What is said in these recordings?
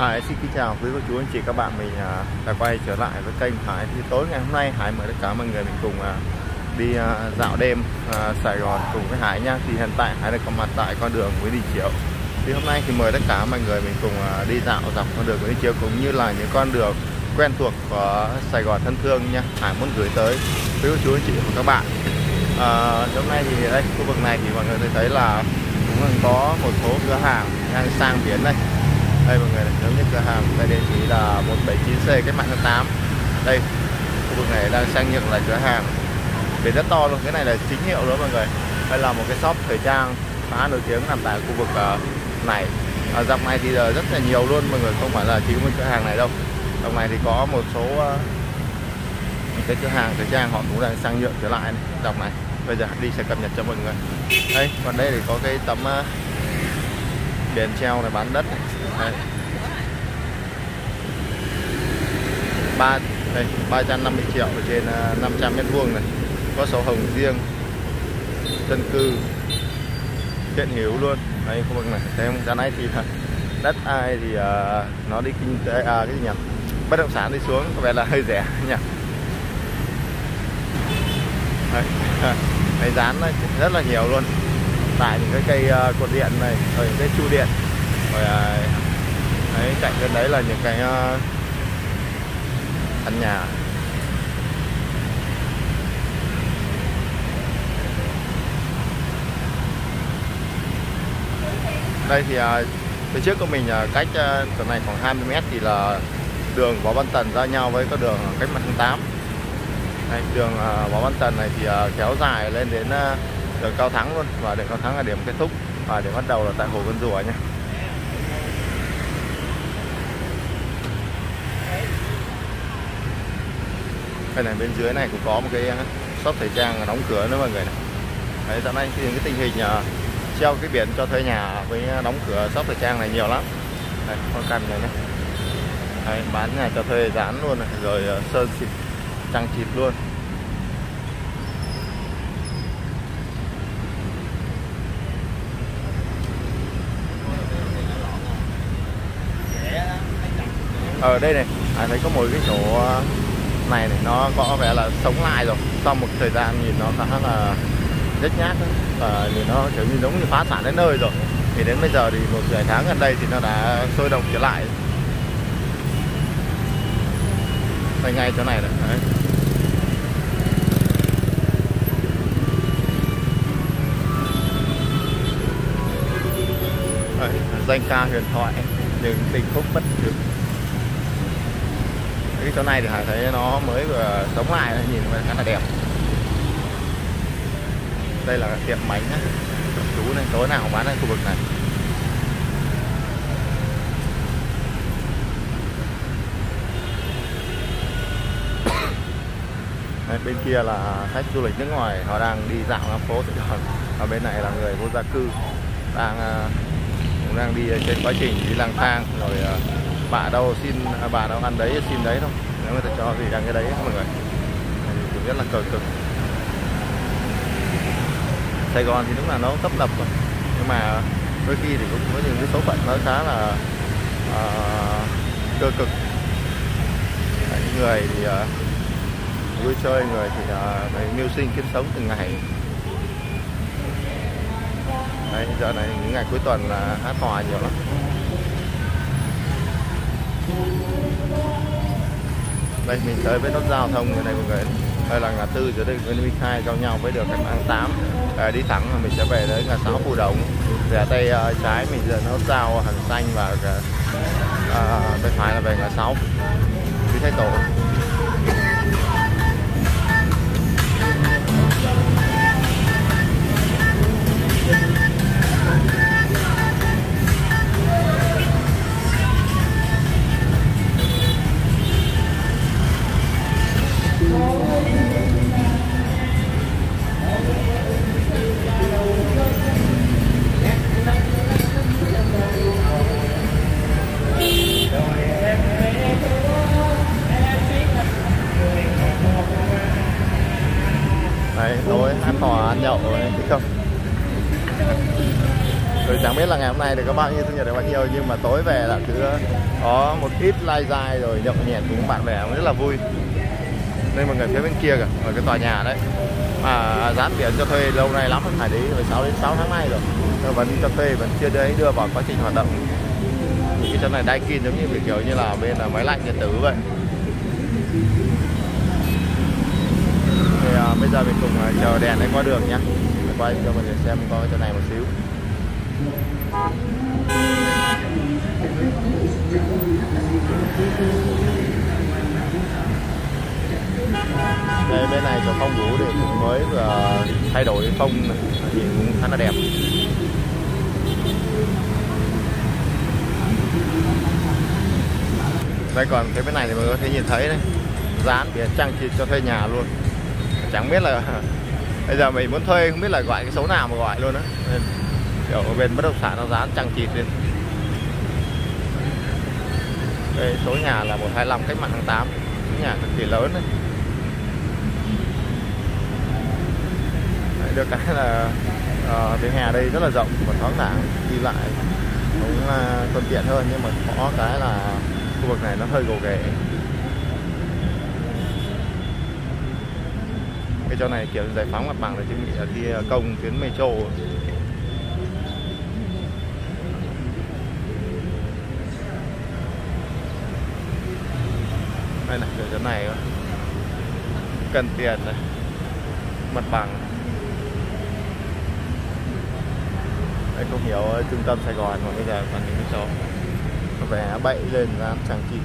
Hải xin kính chào quý cô chú anh chị các bạn, mình đã quay trở lại với kênh Hải. Thì tối ngày hôm nay Hải mời tất cả mọi người mình cùng đi dạo đêm Sài Gòn cùng với Hải nha. Thì hiện tại Hải đã có mặt tại con đường Nguyễn Đình Chiểu. Thì hôm nay thì mời tất cả mọi người mình cùng đi dạo dọc con đường Nguyễn Đình Chiểu cũng như là những con đường quen thuộc của Sài Gòn thân thương nha. Hải muốn gửi tới quý cô chú anh chị và các bạn. Hôm nay thì đây khu vực này thì mọi người thấy là cũng có một số cửa hàng đang sang biển đây. Đây mọi người, giống như cửa hàng tại địa chỉ là 179C Cách Mạng tháng 8. Đây, khu vực này đang sang nhượng lại cửa hàng. Biển rất to luôn, cái này là chính hiệu đó mọi người. Đây là một cái shop thời trang khá nổi tiếng nằm tại khu vực này. Dọc này thì rất là nhiều luôn mọi người, không phải là chỉ có một cửa hàng này đâu. Dọc này thì có một số cái cửa hàng thời trang họ cũng đang sang nhượng trở lại này. Dọc này, bây giờ đi sẽ cập nhật cho mọi người. Đây, còn đây thì có cái tấm biển treo này bán đất này. Đây. 350 triệu trên 500 mét vuông này, có sổ hồng riêng, dân cư hiện hữu luôn. Đây khu vực này thấy không, giá này thì đất ai thì nó đi kinh tế cái gì nhỉ, bất động sản đi xuống có vẻ là hơi rẻ nhỉ. Đây dán rất là nhiều luôn tại những cái cây cột điện này, rồi những cái trụ điện, rồi đấy, cạnh bên đấy là những cái căn nhà. Đây thì phía trước của mình cách chỗ này khoảng 20 m thì là đường Võ Văn Tần giao nhau với con đường Cách Mạng tháng 8. Đây, đường Võ Văn Tần này thì kéo dài lên đến đường Cao Thắng luôn, và đường Cao Thắng là điểm kết thúc và điểm bắt đầu là tại Hồ Vân Rùa nhé. Đây này, bên dưới này cũng có một cái shop thời trang đóng cửa nữa mọi người này. Đấy, dạo này thì cái tình hình treo cái biển cho thuê nhà với đóng cửa shop thời trang này nhiều lắm. Đây, con căn này nhé. Đấy, bán nhà cho thuê dán luôn này, rồi sơn xịt trăng chịt luôn. Ở đây này, thấy có một cái chỗ này nó có vẻ là sống lại rồi, sau một thời gian nhìn nó khá là rách nhát và nhìn nó kiểu như giống như phá sản đến nơi rồi. Thì đến bây giờ thì một vài tháng gần đây thì nó đã sôi động trở lại. Đây ngay chỗ này đấy. Đấy, danh ca huyền thoại những tình khúc bất tử. Cái chỗ này thì Hải thấy nó mới vừa sống lại, nhìn khá là đẹp. Đây là tiệm bánh á, chú này tối nào cũng bán ở khu vực này. Đây, bên kia là khách du lịch nước ngoài họ đang đi dạo ngắm phố Sài Gòn. Ở bên này là người vô gia cư cũng đang đi trên quá trình đi lang thang, rồi bà đâu ăn đấy xin đấy thôi, nếu người ta cho thì đang cái đấy mọi người. Cũng rất là cờ cực. Sài Gòn thì đúng là nó tấp nập rồi, nhưng mà đôi khi thì cũng có những cái số phận nó khá là cơ cực. Những người thì vui chơi, người thì mưu sinh kiếm sống từng ngày. Đấy, giờ này những ngày cuối tuần là hát hò nhiều lắm. Đây mình tới với nút giao thông như này mọi người. Đây là ngã tư giữa đây Nguyễn Minh Khai giao nhau với đường Cách Mạng 8. Đi thẳng mình sẽ về tới ngã 6 Phù Đồng. Về tay trái mình giờ nút giao Hàng Xanh, và tay phải là về ngã 6 Lý Thái Tổ. Đấy, tối hát hò ăn nhậu đấy, thích không? Tôi chẳng biết là ngày hôm nay thì có bao nhiêu thu nhập được bao nhiêu, nhưng mà tối về là cứ có một ít lai dai rồi nhậu nhẹt cùng bạn bè rất là vui. Nên mọi người phía bên kia kìa, ở cái tòa nhà đấy mà dán biển cho thuê lâu nay lắm, phải đấy phải 6 tháng nay rồi, vẫn cho thuê, vẫn chưa đấy đưa vào quá trình hoạt động. Cái chỗ này Daikin giống như kiểu như là bên máy lạnh điện tử vậy. Thì bây giờ mình cùng chờ đèn để qua đường nhá, quay cho mọi người xem coi chỗ này một xíu. Đây bên này có phong vũ để cũng mới vừa thay đổi phong này, nhìn cũng khá là đẹp. Đây còn cái bên này thì mọi người có thể nhìn thấy đấy, dán biển trang trí cho thuê nhà luôn. Chẳng biết là bây giờ mình muốn thuê không biết là gọi cái số nào mà gọi luôn á. Kiểu ở bên bất động sản nó dán trang trí lên. Đây số nhà là 125 Cách Mạng tháng 8, số nhà cực kỳ lớn đấy. Được cái là vỉa hè đây rất là rộng và thoáng đãng, đi lại cũng thuận tiện hơn, nhưng mà có cái là khu vực này nó hơi gồ ghề. Cái chỗ này kiểu giải phóng mặt bằng để chuẩn bị là đi công tuyến metro. Đây này, chỗ này cần tiền này, mặt bằng. Đây không hiểu trung tâm Sài Gòn mà bây giờ còn những cái chỗ nó vẽ bậy lên dán trang trí.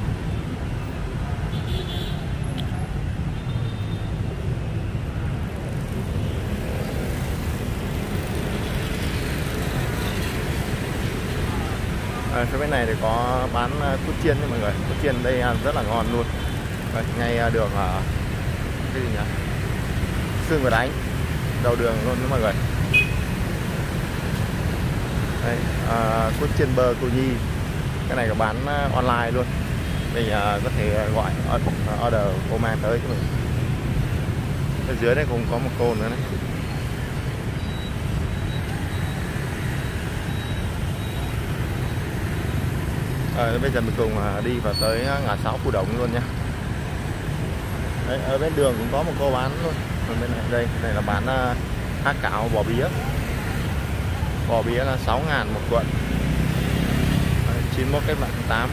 Phía bên này thì có bán cút chiên đấy mọi người. Cút chiên đây ăn rất là ngon luôn. Đây, ngay đường cái gì nhỉ? Sương và Đánh, đầu đường luôn đó mọi người. Đây, cút chiên bơ cô Nhi. Cái này có bán online luôn. Mình có thể gọi order cô mang tới cho mình. Ở dưới đây cũng có một cô nữa này. Bây giờ mình cùng đi vào tới ngã 6 Phù Đồng luôn nha. Đấy, ở bên đường cũng có một cô bán luôn. Ở bên này đây là bán há cảo bò bía. Bò bía là 6.000 một cuộn. 91 Cách Mạng tháng 8.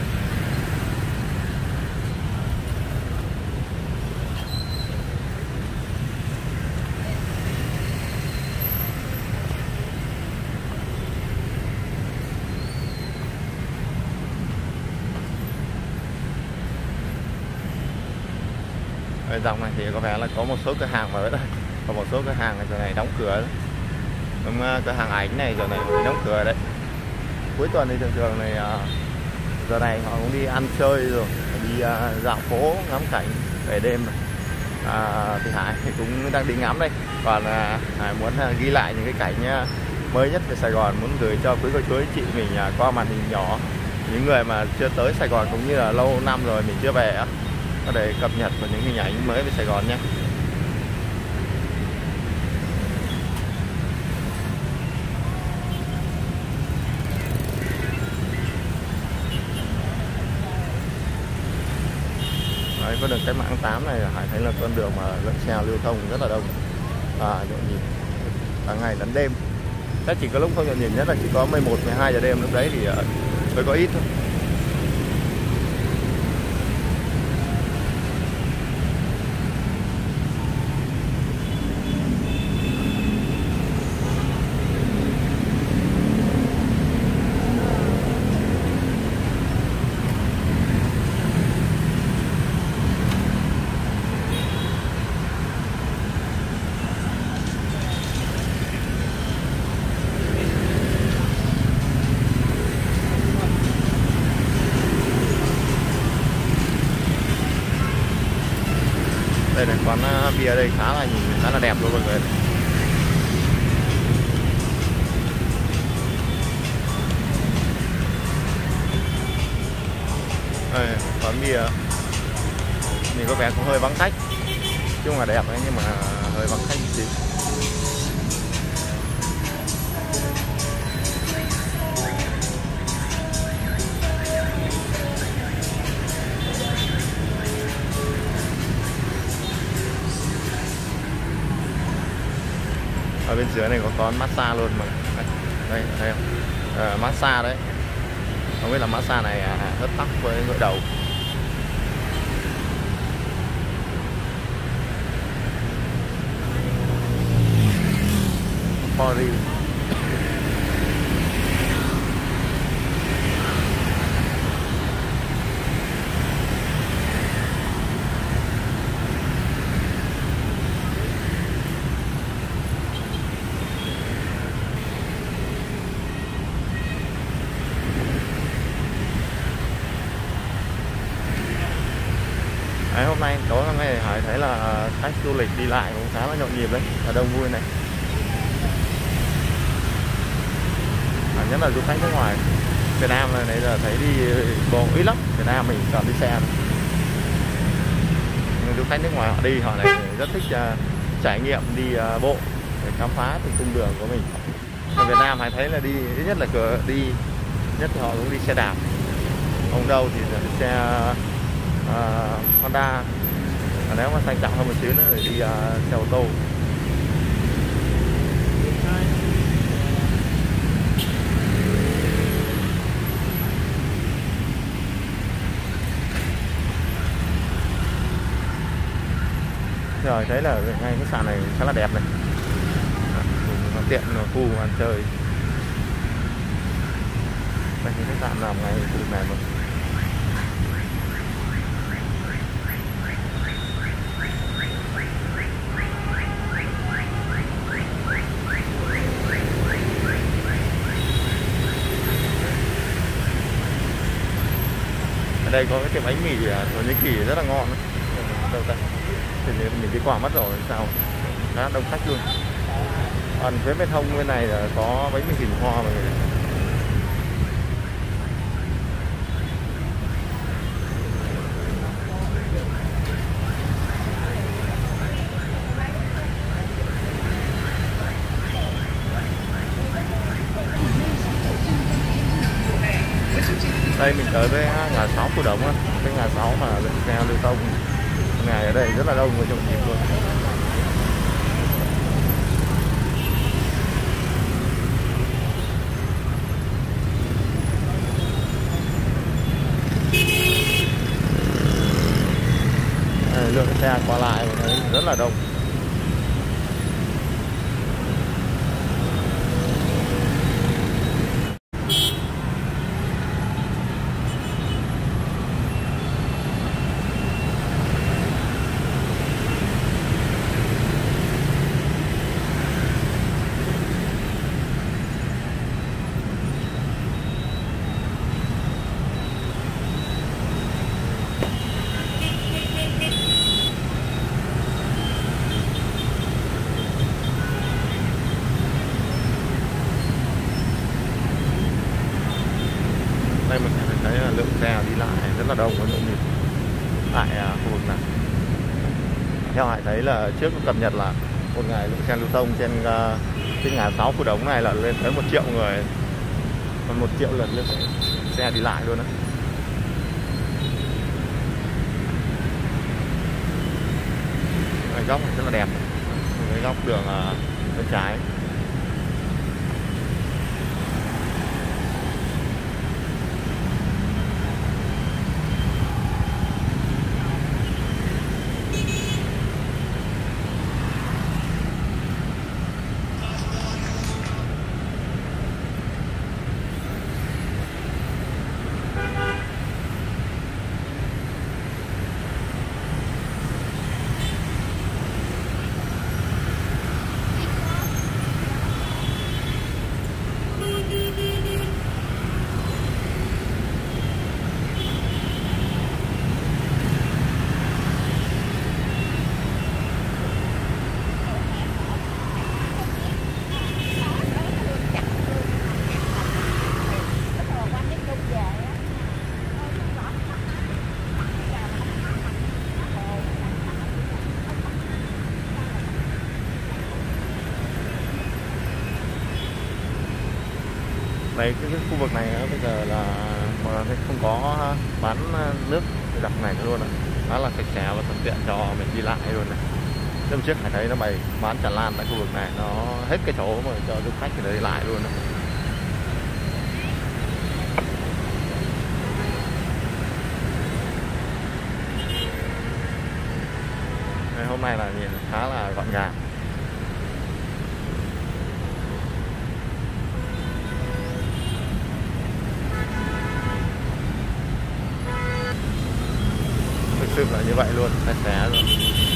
Ở dòng này thì có vẻ là có một số cửa hàng mở đấy, còn một số cửa hàng giờ này đóng cửa đấy. Cửa hàng ảnh này giờ này đóng cửa đấy. Cuối tuần thì thường thường này giờ này họ cũng đi ăn chơi rồi, đi dạo phố ngắm cảnh về đêm rồi. Thì Hải cũng đang đi ngắm đây, còn Hải muốn ghi lại những cái cảnh mới nhất về Sài Gòn, muốn gửi cho quý cô chú anh chị mình qua màn hình nhỏ, những người mà chưa tới Sài Gòn cũng như là lâu năm rồi mình chưa về để cập nhật vào những hình ảnh mới về Sài Gòn nhé. Đấy, con đường Cách Mạng 8 này Hải thấy là con đường mà lượng xe lưu thông rất là đông, nhộn nhịp cả ngày lẫn đêm. Chắc chỉ có lúc không nhộn nhịp nhất là chỉ có 11, 12 giờ đêm, lúc đấy thì mới có ít thôi. Đây này, quán bia đây khá là đẹp luôn mọi người. Đây, quán bia mình có vẻ cũng hơi vắng khách, chứ không là đẹp ấy, nhưng mà hơi vắng khách một xíu. bên dưới này có con massage luôn mà. Đây thấy không? Massage đấy. Không biết là massage này hớt tóc với gội đầu. Body. Đấy, hôm nay tối hôm nay Hải thấy là khách du lịch đi lại cũng khá là nhộn nhịp đấy, và đông vui này. Nhất là du khách nước ngoài. Việt Nam này nãy giờ thấy đi bộ ít lắm, Việt Nam mình toàn đi xe. Nhưng du khách nước ngoài họ đi họ này rất thích trải nghiệm đi bộ để khám phá từng cung đường của mình. Ở Việt Nam Hải thấy là đi ít nhất là đi nhất thì họ cũng đi xe đạp, ông đâu thì là xe Honda, và nếu mà sang trọng hơn một xíu nữa thì đi xe ô tô. Rồi thấy là ngay cái sàn này khá là đẹp này, tiện khu ăn chơi. Đây cái sàn nằm ngay khu này mà. Ở đây có cái tiệm bánh mì Thổ Nhĩ Kỳ rất là ngon. Đâu ta? Thì mình đi qua mất rồi sao? Khá đông khách luôn. Còn phía bên hông bên này là có bánh mì hình hoa mọi người. Đây mình tới với ngã 6 Phú Đổng á, cái ngã 6 mà lượng xe lưu thông ngày ở đây rất là đông và nhộn nhịp luôn. Lượng xe qua lại rất là đông. Đây mình thấy là lượng xe đi lại rất là đông và nhộn nhịp tại khu vực này. Theo Hải thấy là trước cập nhật là một ngày lượng xe lưu thông trên cái ngã 6 Phú Đổng này là lên tới 1 triệu người, còn 1 triệu lượt lên xe đi lại luôn đó. Cái góc này rất là đẹp, cái góc đường bên trái. Đấy, cái khu vực này bây giờ là không có bán nước đặt này nữa luôn, khá là sạch sẽ và thuận tiện cho mình đi lại luôn này. Hôm trước Hải thấy nó bày bán tràn lan tại khu vực này, nó hết cái chỗ mà cho du khách thì đi lại luôn đó. Hôm nay là nhìn khá là gọn gàng. Thực sự là như vậy luôn, sạch sẽ rồi.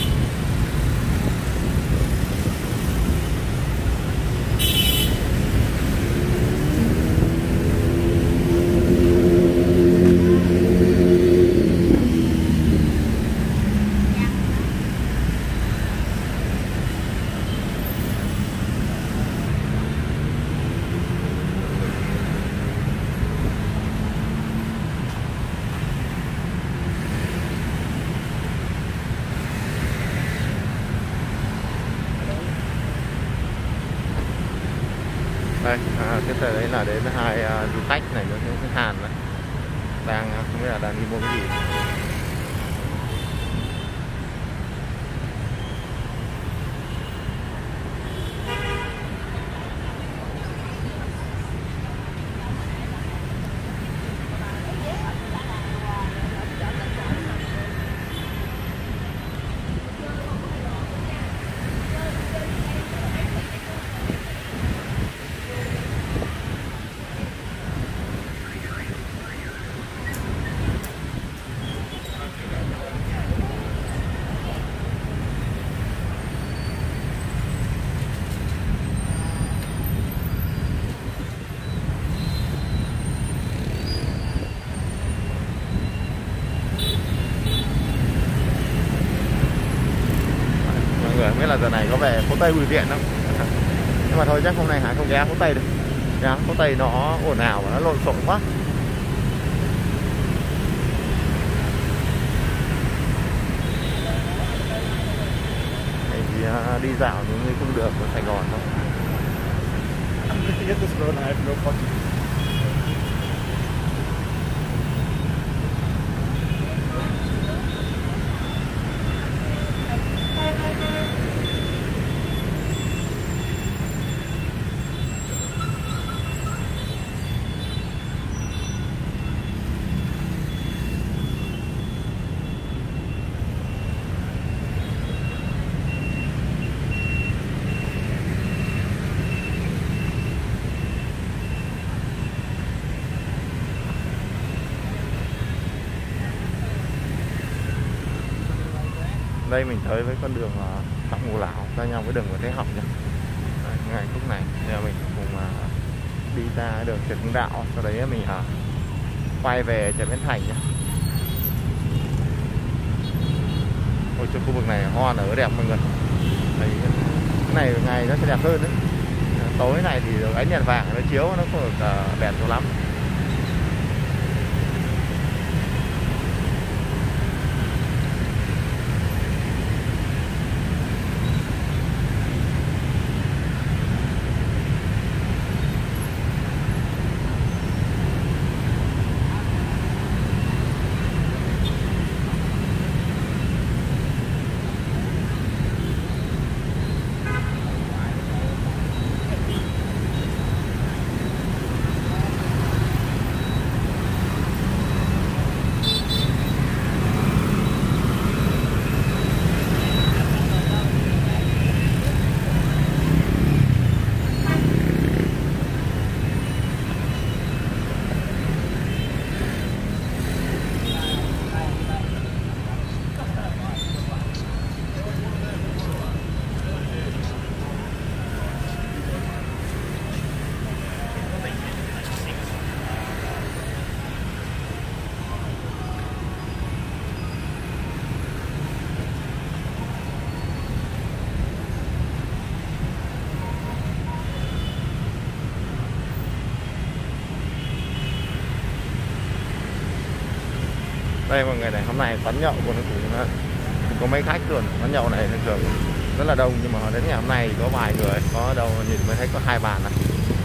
Đây, cái tờ đấy là đến hai du khách này, cái Hàn này đang không biết là đang đi mua cái gì. Không biết là giờ này có về phố Tây Bùi Viện không? Nhưng mà thôi chắc hôm nay Hải không ghé phố Tây được. Phố Tây nó ồn ào và nó lộn xộn quá. Thì đi dạo những cung đường của Sài Gòn thôi. Đây mình tới với con đường Phạm Ngũ Lão ra nhau với đường Nguyễn Thế Học nhé. Ngay khúc này giờ mình cùng đi ra đường Trần Hưng Đạo, sau đấy mình quay về Trần Bến Thành nhé. Ôi, trong khu vực này hoa nở đẹp mọi người. Đây, cái này ngày nó sẽ đẹp hơn đấy. Tối này thì được ánh đèn vàng nó chiếu, nó không được đẹp cho lắm. Đây mọi người này, hôm nay quán nhậu của nó cũng có mấy khách luôn. Quán nhậu này thường rất là đông, nhưng mà đến ngày hôm nay thì có vài người, có đâu nhìn mới thấy có 2 bàn này.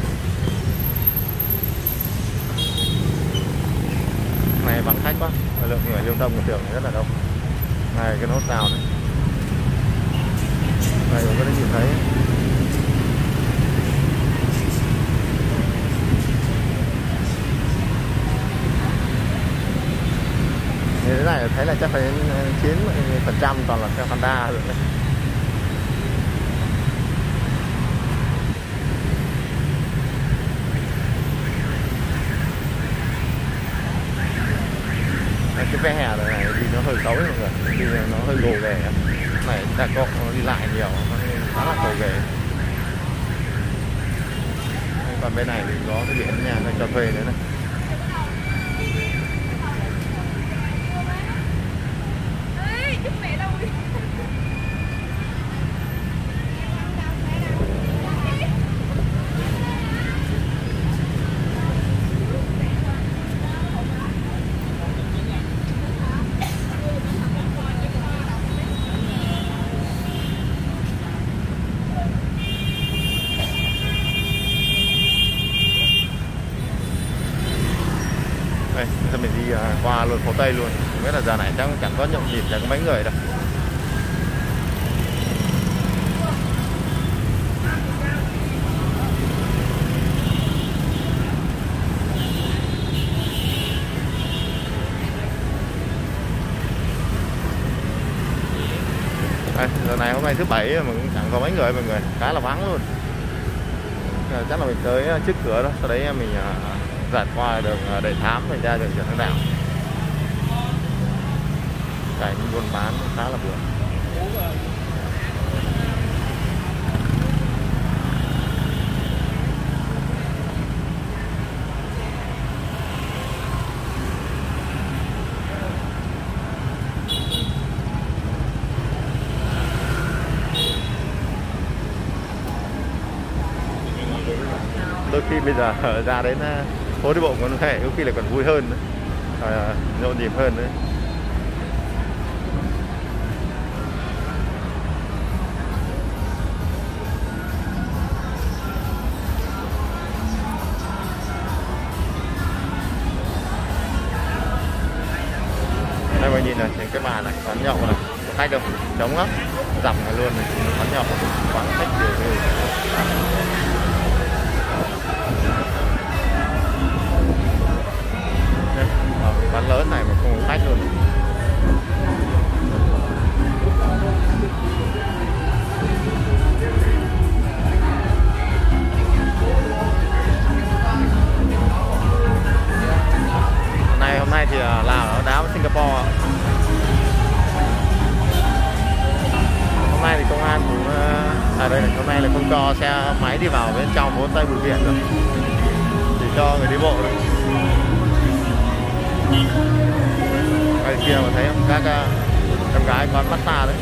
Này vắng khách quá, lượng người lưu thông của đường rất là đông. Này cái nốt rào này. Đây có thể nhìn thấy. Thế này thấy là chắc phải 90% toàn là xe Honda rồi đấy. Cái vỉa hè này đi nó hơi xấu mọi người, đi nó hơi gồ ghề. Này đã có đi lại nhiều, nó khá là gồ ghề. Còn bên này thì có cái biển nhà cho thuê nữa này. Đây, giờ mình đi qua luôn phố Tây luôn. Không biết là giờ này chắc chẳng có nhộn nhịp, chẳng có mấy người đâu. Đây, giờ này hôm nay thứ Bảy mà cũng chẳng có mấy người mọi người, khá là vắng luôn. Chắc là mình tới trước cửa đó, sau đấy mình dạt qua đường Đại Thám mình ra đường Trần Hưng Đạo. Cảnh buôn bán khá là buồn. Đôi khi bây giờ ra đến phố đi bộ còn thể có khi là còn vui hơn nữa, nhộn nhịp hơn nữa. Đây mà nhìn này, những cái bàn này, quán nhậu này, khách đâu, trống lắm, dằm luôn này, quán nhậu, quán khách nhiều người. Quán lớn này mà không có khách luôn. Hôm nay thì Lào nó đá với Singapore. Hôm nay thì công an cũng đây là hôm nay là không cho xe máy đi vào bên trong phố Tây Bùi Viện rồi, chỉ cho người đi bộ thôi. Ở kia mà thấy không? Các em gái quán massage đấy.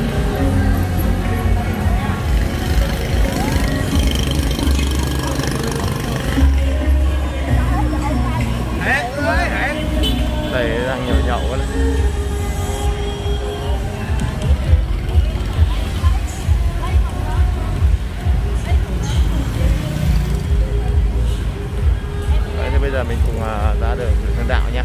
Đây đang nhiều nhậu quá đấy. Đấy thì bây giờ mình cùng ra đường Hưng Đạo nha.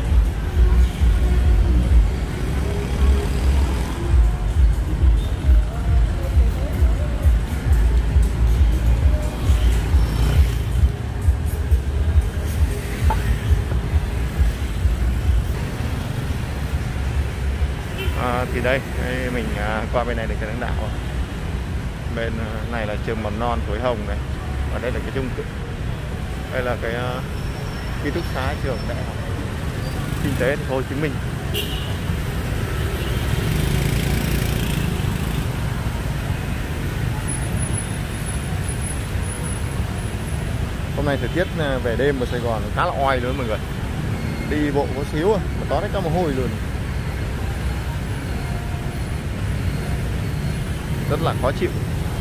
Thì đây mình qua bên này là cái Trần Hưng Đạo, bên này là trường mầm non Thối Hồng này, và đây là cái chung cư, đây là cái ký túc xá trường Đại học Kinh tế Thành phố Hồ Chí Minh. Hôm nay thời tiết về đêm ở Sài Gòn khá là oi luôn mọi người, đi bộ có xíu mà tó đến cả mồ hôi luôn, rất là khó chịu.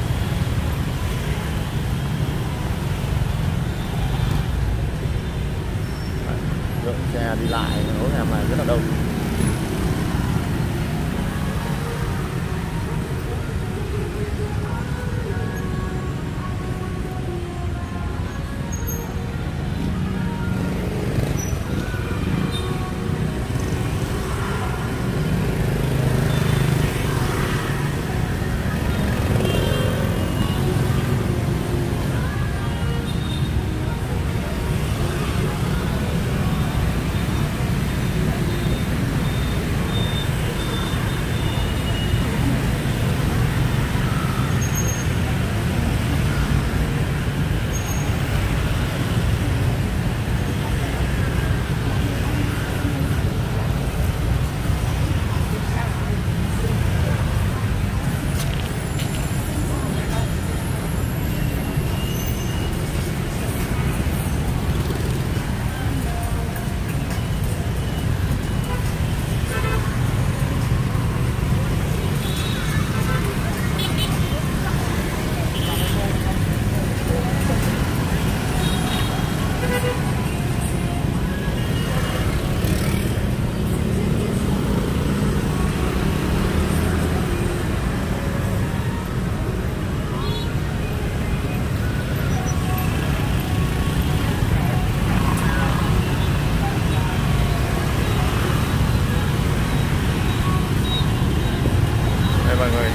Lượng xe đi lại ở ngày hôm nay rất là đông.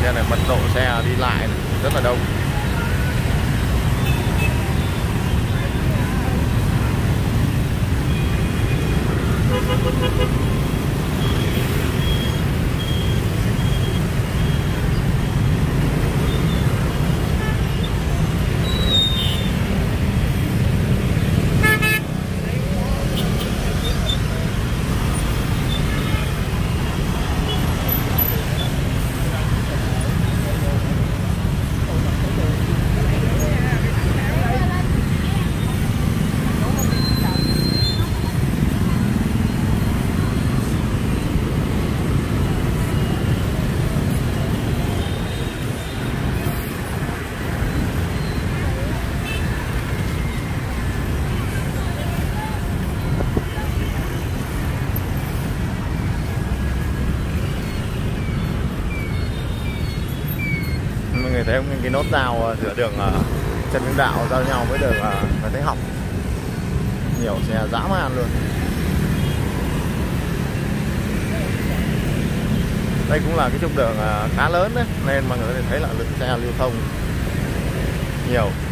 Trên này mật độ xe đi lại này, rất là đông. Mọi người thấy không, cái nốt giao giữa đường Trần Hưng Đạo giao nhau với đường Nguyễn Thái Học, nhiều xe dã man luôn. Đây cũng là cái trục đường khá lớn đấy, nên mọi người có thể thấy là lượng xe lưu thông nhiều.